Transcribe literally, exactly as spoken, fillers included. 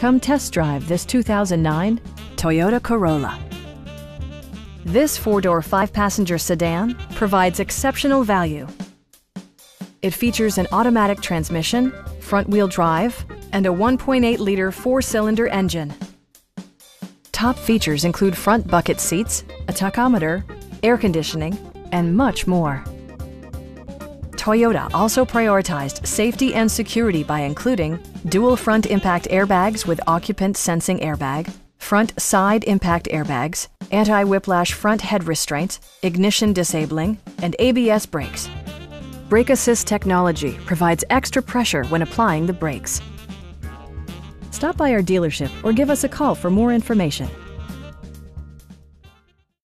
Come test drive this two thousand nine Toyota Corolla. This four-door, five-passenger sedan provides exceptional value. It features an automatic transmission, front-wheel drive, and a one point eight liter four-cylinder engine. Top features include front bucket seats, a tachometer, air conditioning, and much more. Toyota also prioritized safety and security by including dual front impact airbags with occupant sensing airbag, front side impact airbags, anti-whiplash front head restraints, ignition disabling, and A B S brakes. Brake assist technology provides extra pressure when applying the brakes. Stop by our dealership or give us a call for more information.